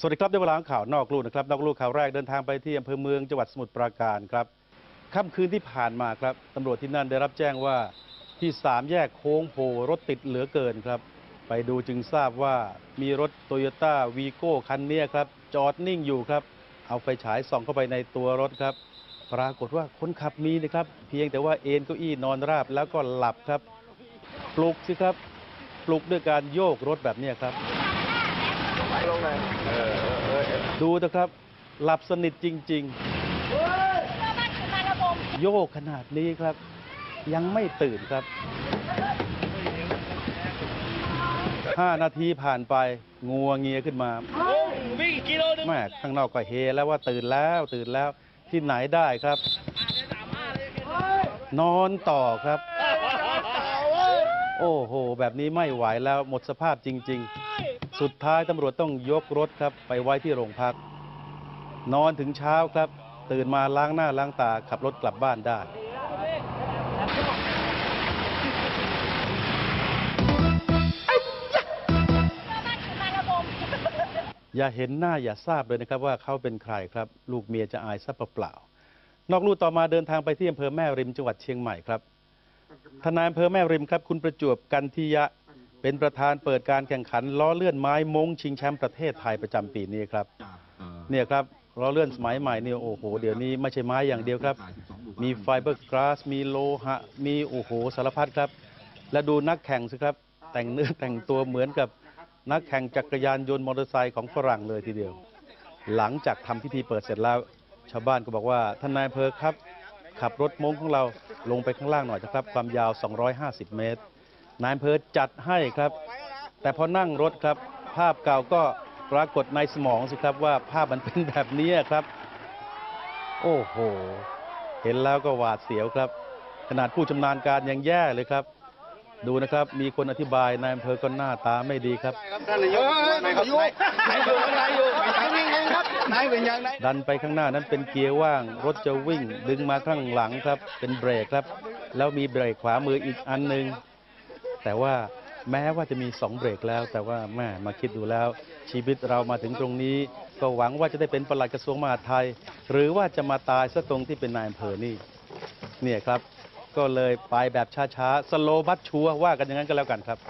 สวัสดีครับได้เวลาข่าวนอกลู่นะครับนอกลู่ข่าวแรกเดินทางไปที่อำเภอเมืองจังหวัดสมุทรปราการครับค่ำคืนที่ผ่านมาครับตำรวจที่นั่นได้รับแจ้งว่าที่3แยกโค้งโพรถติดเหลือเกินครับไปดูจึงทราบว่ามีรถโตโยต้าวีโก้คันนี้ครับจอดนิ่งอยู่ครับเอาไฟฉายส่องเข้าไปในตัวรถครับปรากฏว่าคนขับมีนะครับเพียงแต่ว่าเอนเก้าอี้นอนราบแล้วก็หลับครับปลุกสิครับปลุกด้วยการโยกรถแบบนี้ครับดูนะครับหลับสนิทจริงๆโยกขนาดนี้ครับยังไม่ตื่นครับ5 นาทีผ่านไปงัวเงียขึ้นมาแม่ข้างนอกก็เฮแล้วว่าตื่นแล้วที่ไหนได้ครับนอนต่อครับโอ้โหแบบนี้ไม่ไหวแล้วหมดสภาพจริงๆสุดท้ายตำรวจต้องยกรถครับไปไว้ที่โรงพักนอนถึงเช้าครับตื่นมาล้างหน้าล้างตาขับรถกลับบ้านได้อย่าเห็นหน้าอย่าทราบเลยนะครับว่าเขาเป็นใครครับลูกเมียจะอายซะเปล่านอกลู่ต่อมาเดินทางไปที่อำเภอแม่ริมจังหวัดเชียงใหม่ครับทนายอำเภอแม่ริมครับคุณประจวบกันทิยะเป็นประธานเปิดการแข่งขันล้อเลื่อนไม้มงชิงแชมป์ประเทศไทยประจำปีนี้ครับเนี่ยครับล้อเลื่อนสมัยใหม่เนี่ยโอ้โหเดี๋ยวนี้ไม่ใช่ไม้อย่างเดียวครับมีไฟเบอร์กลาสมีโลหะมีโอ้โหสารพัดครับและดูนักแข่งสิครับแต่งเนื้อแต่งตัวเหมือนกับนักแข่งจักรยานยนต์มอเตอร์ไซค์ของฝรั่งเลยทีเดียวหลังจากทำพิธีเปิดเสร็จแล้วชาวบ้านก็บอกว่าท่านนายอำเภอครับขับรถมงของเราลงไปข้างล่างหน่อยนะครับความยาว250 เมตรนายอำเภอจัดให้ครับแต่พอนั่งรถครับภาพเก่าก็ปรากฏในสมองสิครับว่าภาพมันเป็นแบบนี้ครับโอ้โหเห็นแล้วก็หวาดเสียวครับขนาดผู้ชำนาญการยังแย่เลยครับดูนะครับมีคนอธิบายนายอำเภอก็หน้าตาไม่ดีครับดันไปข้างหน้านั้นเป็นเกียร์ว่างรถจะวิ่งดึงมาข้างหลังครับเป็นเบรกครับแล้วมีเบรกขวามืออีกอันหนึ่งแต่ว่าแม้ว่าจะมี2 เบรกแล้วแต่ว่าแม่มาคิดดูแล้วชีวิตเรามาถึงตรงนี้ก็หวังว่าจะได้เป็นปลัดกระทรวงมหาดไทยหรือว่าจะมาตายซะตรงที่เป็นนายอำเภอนี่เนี่ยครับก็เลยไปแบบช้าๆสโลว์บัสชัวว่ากันอย่างนั้นก็แล้วกันครับ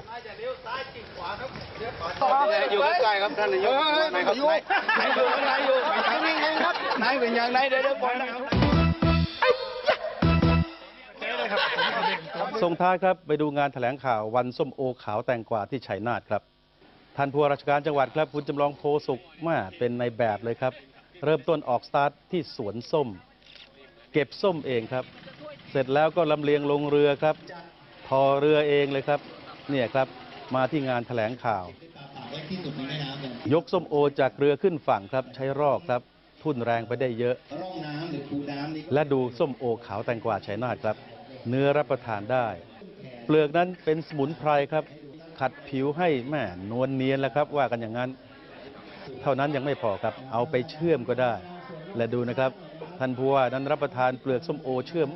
อยู่ใกล้ครับท่านนายกนายอยู่นายอยู่นายอยู่ครับนายเป็นอย่างไรเดี๋ยวก่อนนะครับส่งท้ายครับไปดูงานแถลงข่าววันส้มโอขาวแตงกวาที่ชัยนาทครับท่านผู้ว่าราชการจังหวัดครับคุณจำลองโพสุขมาเป็นในแบบเลยครับเริ่มต้นออกสตาร์ทที่สวนส้มเก็บส้มเองครับเสร็จแล้วก็ลำเลียงลงเรือครับทอเรือเองเลยครับเนี่ยครับมาที่งานแถลงข่าวยกส้มโอจากเรือขึ้นฝั่งครับใช้รอกครับทุ่นแรงไปได้เยอะและดูส้มโอขาวแตงกวาชัยนาทครับเนื้อรับประทานได้เปลือกนั้นเป็นสมุนไพรครับขัดผิวให้แม่นวลเนียนแล้วครับว่ากันอย่างนั้นเท่านั้นยังไม่พอครับเอาไปเชื่อมก็ได้และดูนะครับท่านผู้ว่านั้นรับประทานเปลือกส้มโอเชื่อม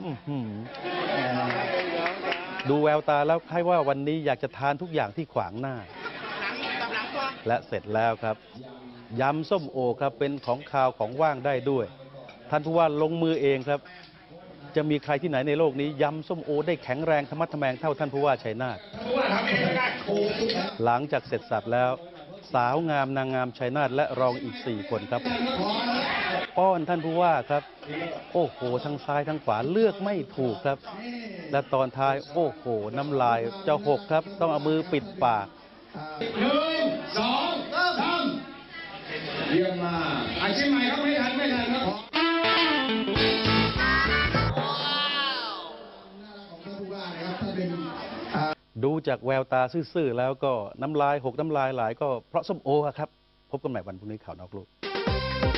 ดูแววตาแล้วคล้ายว่าวันนี้อยากจะทานทุกอย่างที่ขวางหน้าและเสร็จแล้วครับยำส้มโอครับเป็นของคาวของว่างได้ด้วยท่านผู้ว่าลงมือเองครับจะมีใครที่ไหนในโลกนี้ยำส้มโอได้แข็งแรงธรรมะทแมงเท่าท่านผู้ว่าชัยนาทหลังจากเสร็จสับแล้วสาวงามนางงามชัยนาทและรองอีก4 คนครับป้อนท่านผู้ว่าครับโอ้โหทั้งซ้ายทั้งขวาเลือกไม่ถูกครับและตอนท้ายโอ้โหน้ำลายจะหกครับต้องเอามือปิดปาก 1 2 3เยี่ยมมากอาชีพใหม่ครับไม่ทันครับดูจากแววตาซื่อๆแล้วก็น้ำลายหกน้ำลายไหลก็เพราะส้มโอครับพบกันใหม่วันพรุ่งนี้ข่าวนอกโลก